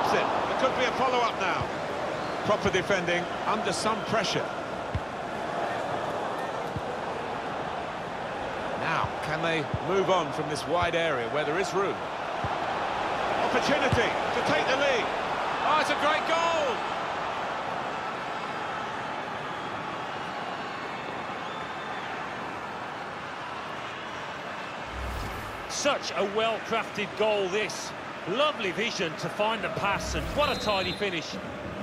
stops it. There could be a follow-up now. Proper defending under some pressure. Now, can they move on from this wide area where there is room? Opportunity to take the lead. Oh, it's a great goal! Such a well-crafted goal, this. Lovely vision to find the pass, and what a tidy finish.